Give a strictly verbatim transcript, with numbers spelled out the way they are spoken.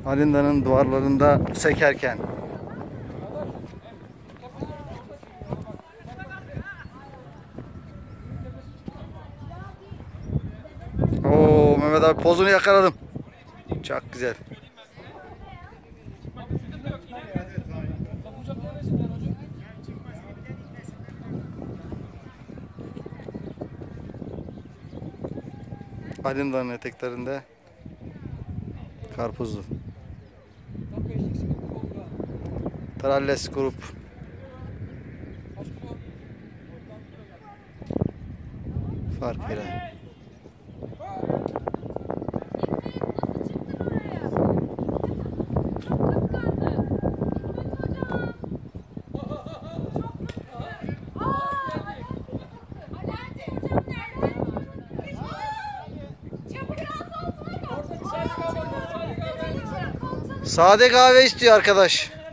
Alinda'nın duvarlarında sekerken. Oo, Mehmet abi pozunu yakaladım. Çok güzel. Alinda'nın eteklerinde karpuzlu. Tralles grup. Fark veren. Sade kahve istiyor arkadaş.